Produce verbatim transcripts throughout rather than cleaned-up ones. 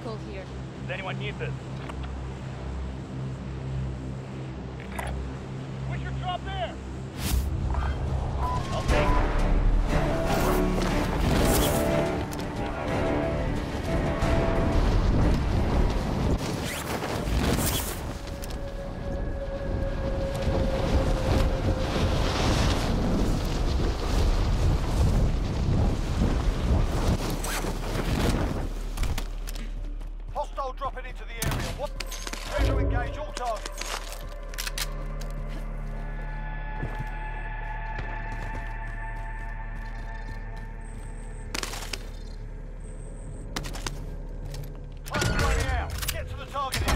vehicle here. Does anyone need this? We should drop there! I'll take it. Dropping into the area. What? Ready to engage all targets. Time's running out. Get to the target area.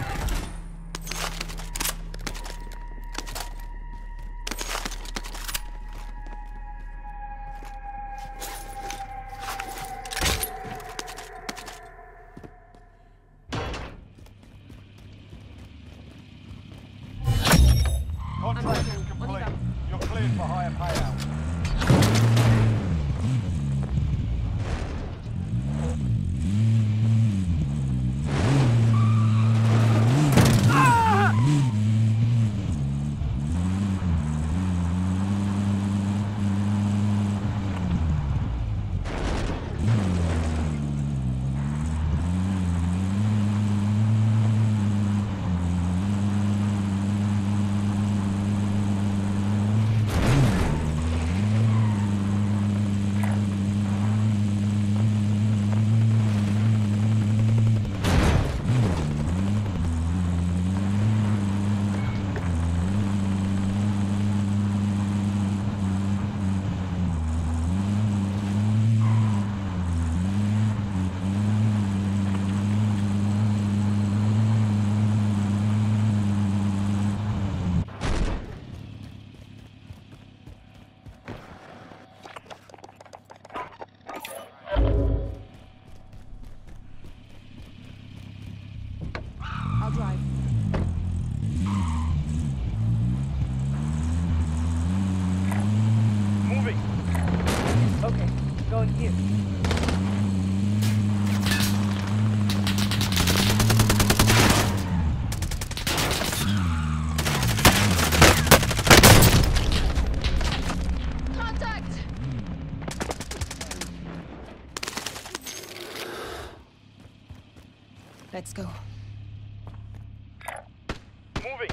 Contract is complete. You're cleared for higher payout. I'll drive. Moving! Okay, going here. Contact! Let's go. Moving!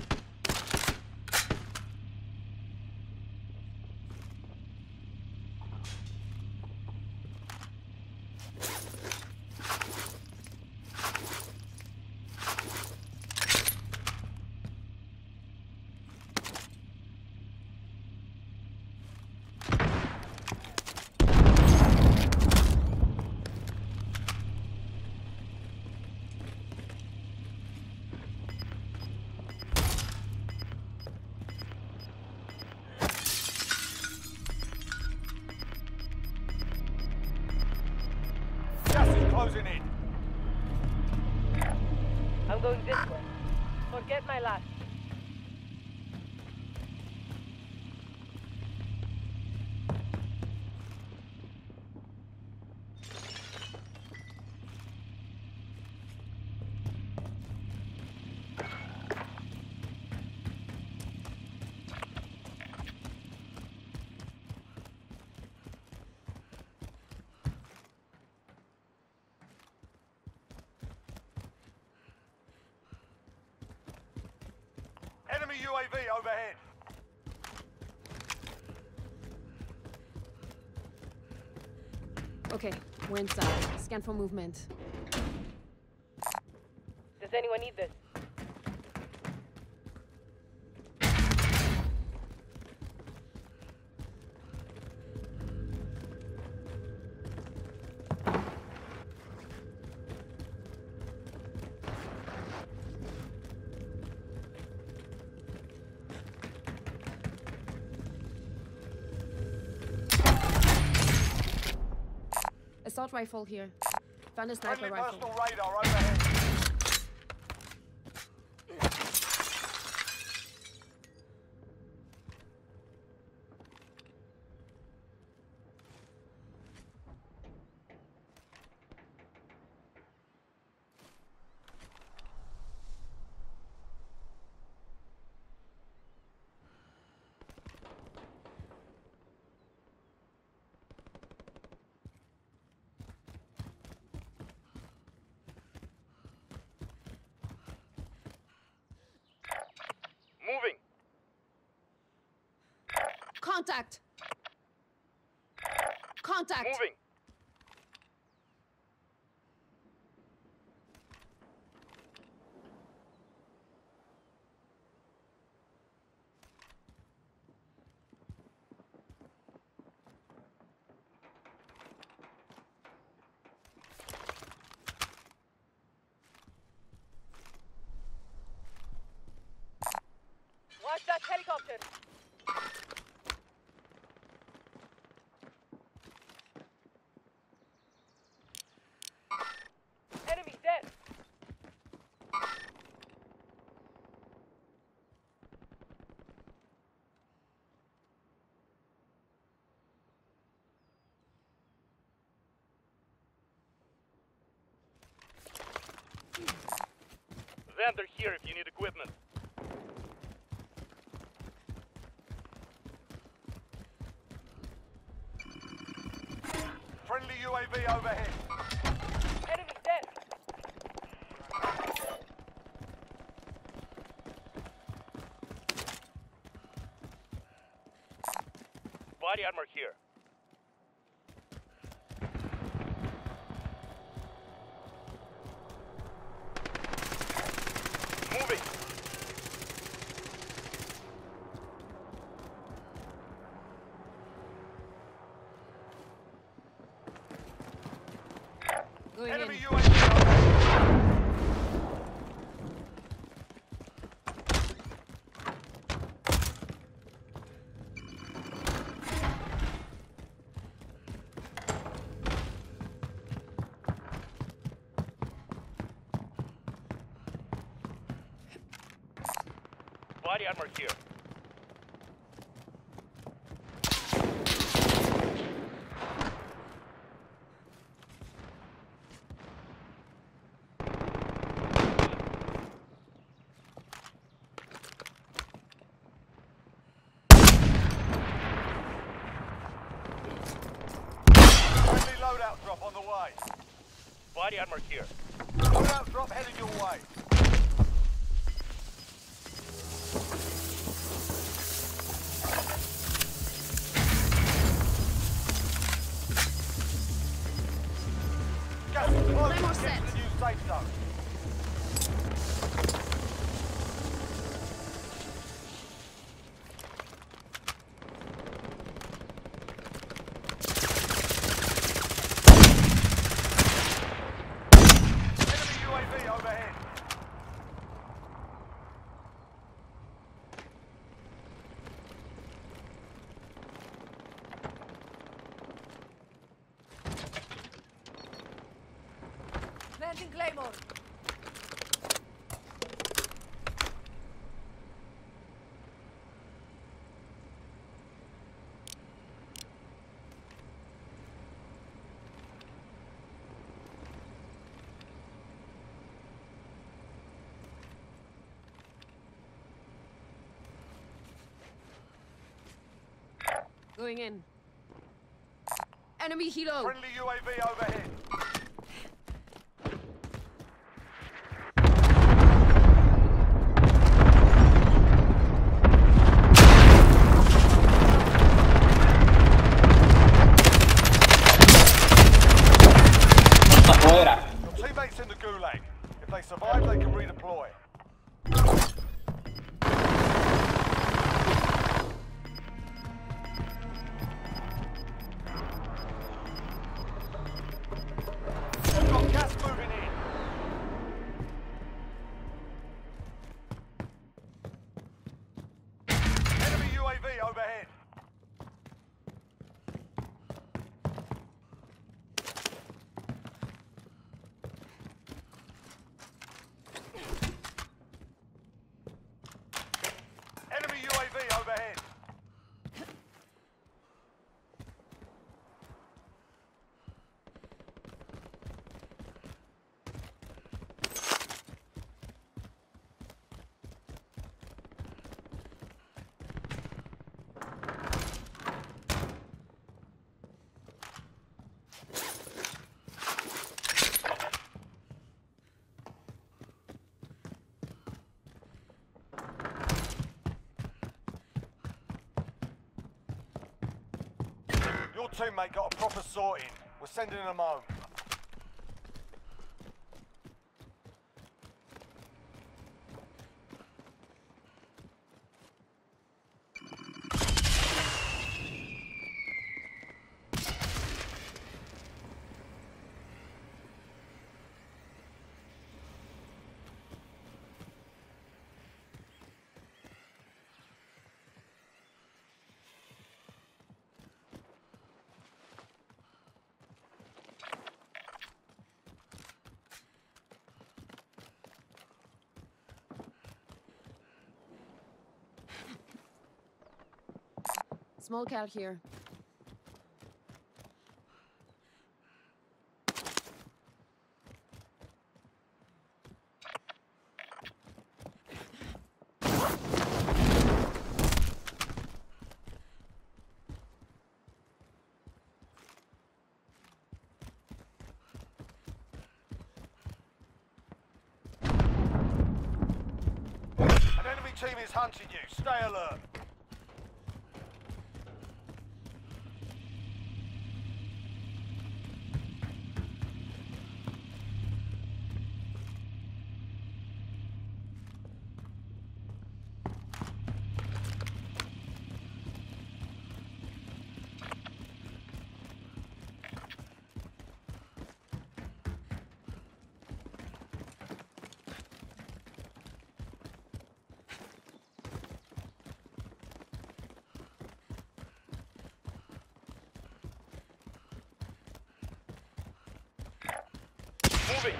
Gas is closing in. I'm going this way. Forget my last. Enemy U A V overhead. Okay, we're inside. Scan for movement. Does anyone need this? Assault rifle here. Found a sniper Friendly rifle. personal radar overhead. Contact! Contact! Moving. Watch that helicopter. Enemy dead. Vendor here if you need equipment. Friendly U A V overhead. Enemy dead. Body armor here. Moving. Going Enemy in. U A V overhead. Body armor here. Friendly loadout drop on the way. Body armor here. Loadout drop heading your way. Gas is close. Claymore Get set. to the new safe zone. Enemy U A V overhead. Planting Claymore. Going in. Enemy helo! Friendly U A V overhead. Afuera. Your teammates in the gulag. If they survive, they can redeploy. We've got gas moving in. Enemy U A V overhead. teammate got a proper sorting. We're sending them home. Small cal here. An enemy team is hunting you. Stay alert. Moving.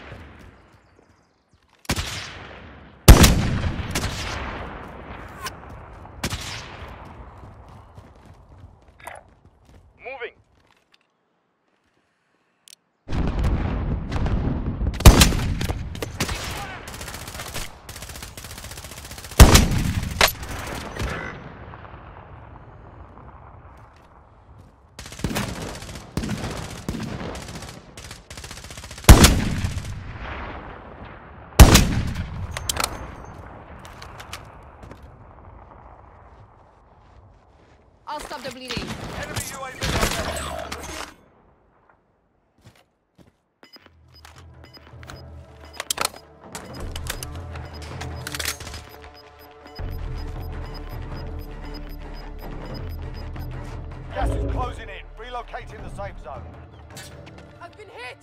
Moving. I'll stop the bleeding. Enemy U A V overhead. Gas is closing in. Relocating the safe zone. I've been hit!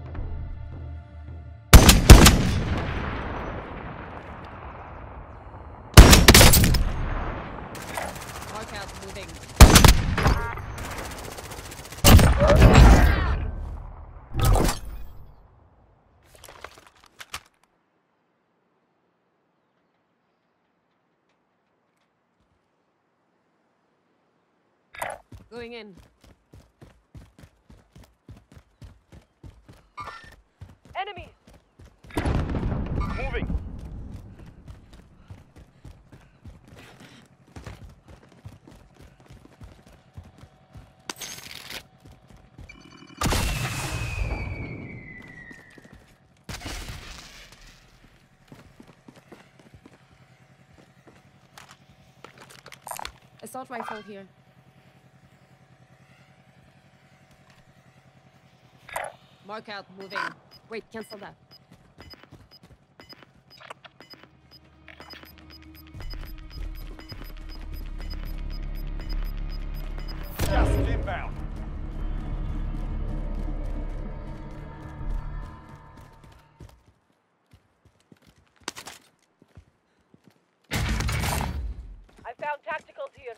Mark out, moving. Going in. Enemies! Moving. Assault rifle here. Mark out, moving. Wait, cancel that. Gas is inbound. I found tacticals here.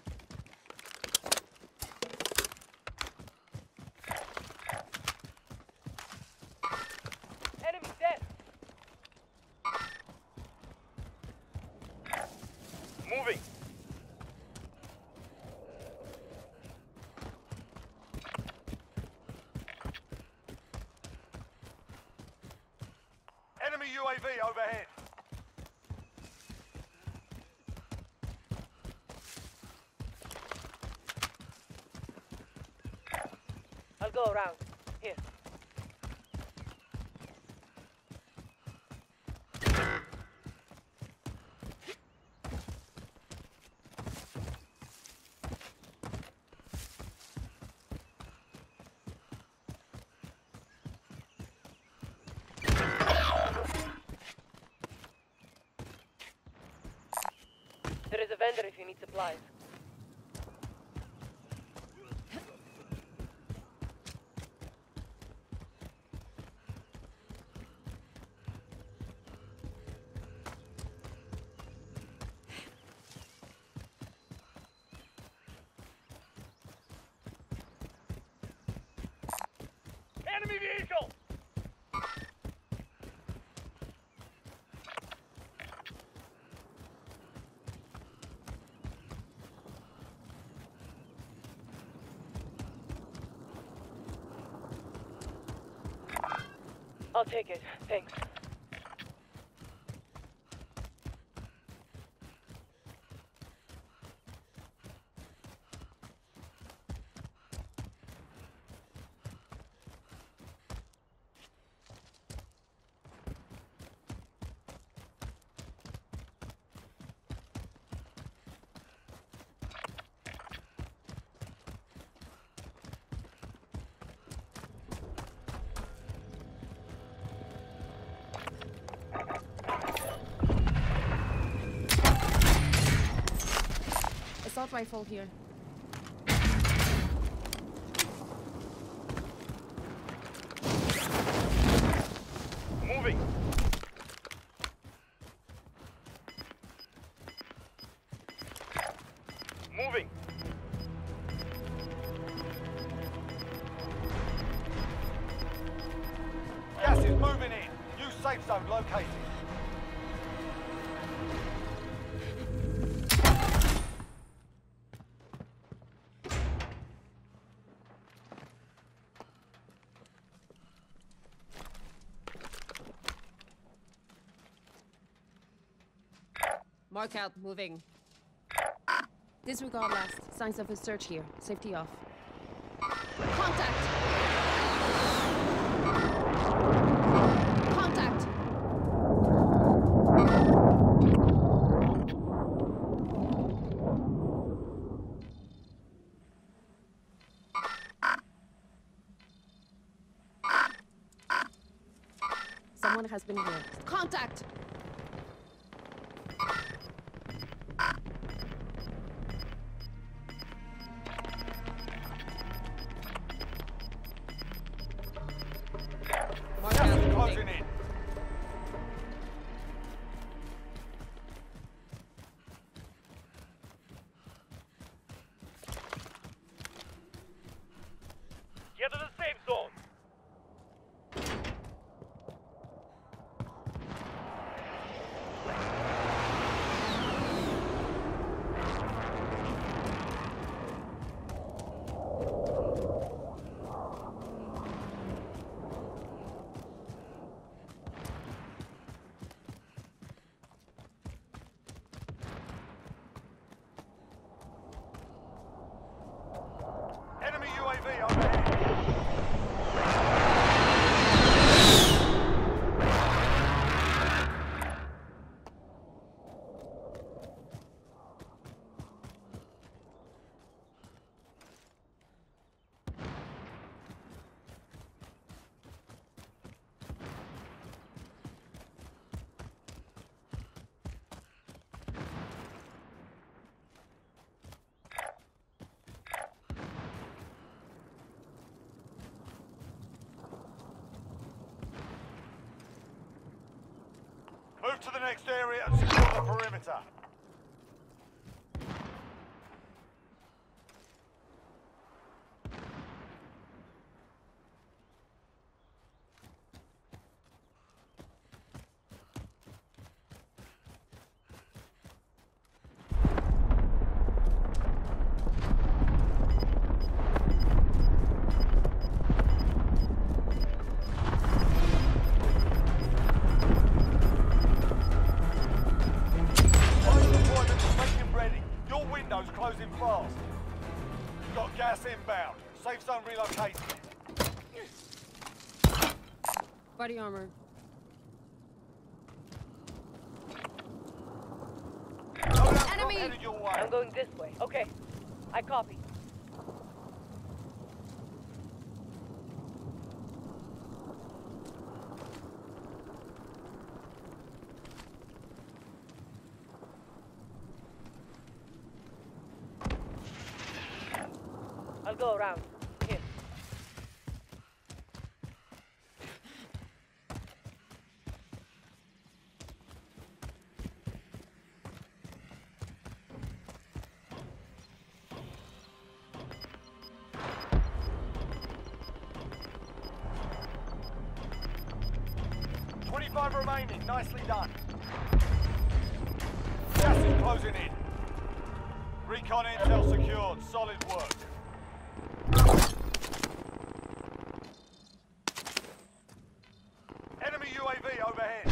Enemy dead. Moving. Enemy U A V overhead. I'll go around. Here. There's a vendor if you need supplies. Enemy vehicle! I'll take it. Thanks. Assault rifle here. Moving! Moving! Gas is moving in. New safe zone located. Mark out, moving. Disregard last. Signs of a search here. Safety off. Contact! Contact! Someone has been here. Contact! Mark Gas out, is moving. closing in. Get to the safe zone! Enemy U A V overhead. Move to the next area and secure the perimeter. Final deployment is making ready. Your window's closing fast. Got gas inbound. Safe zone relocated. Body armor. Loadout Enemy! drop headed your way. I'm going this way. Okay. I copy. I'll go around. Here. twenty-five remaining. Nicely done. Gas is closing in. Recon intel secured. Solid work. Enemy U A V overhead.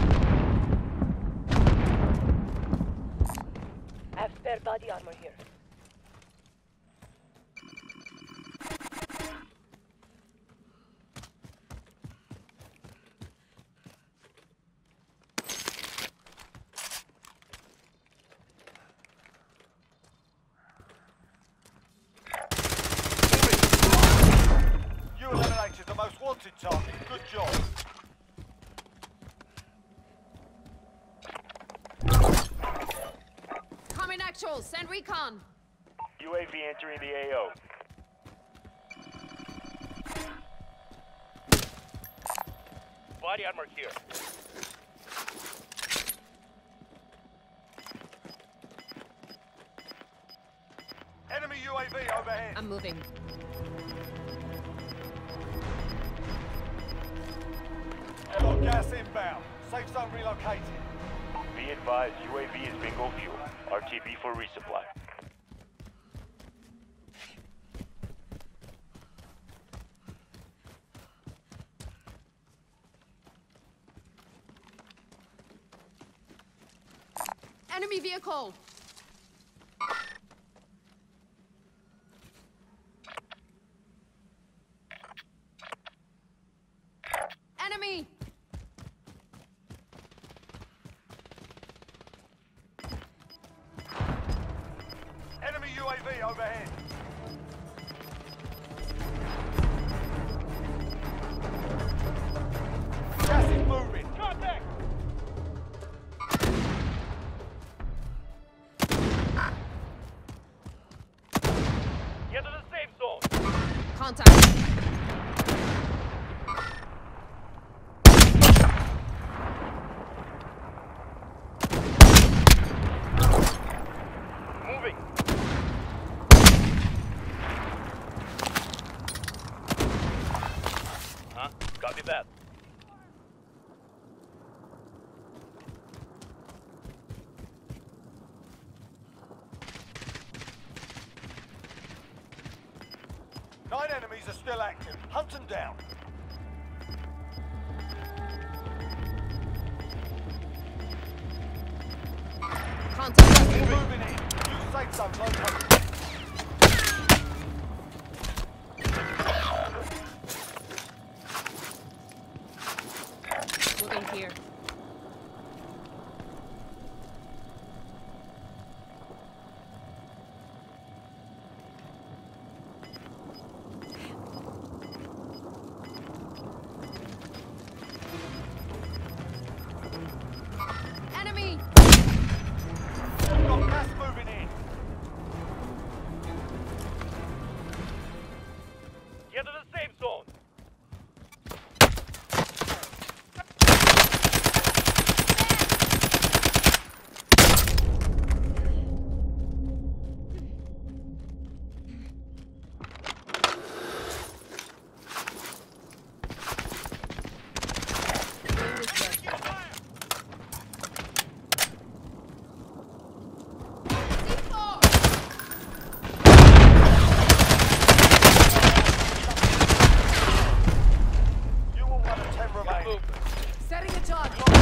I have spare body armor here. You eliminated the most wanted target. Good job. Coming actual. Send recon. U A V entering the A O. Body armor here. Enemy U A V overhead. I'm moving. Got gas inbound. Safe zone relocated. Be advised, U A V is bingo fuel. R T B for resupply. Enemy vehicle. Enemy. Enemy U A V overhead. Gas is moving. Contact! Get to the safe zone. Contact. Moving. Huh? Copy that. Nine enemies are still active. Hunt them down. Contact. Moving in. New safe zone located. Moving here. Enemy. Got gas moving in. Get to the safe zone. Doing this way. C four. You will one of ten remaining. Setting a target.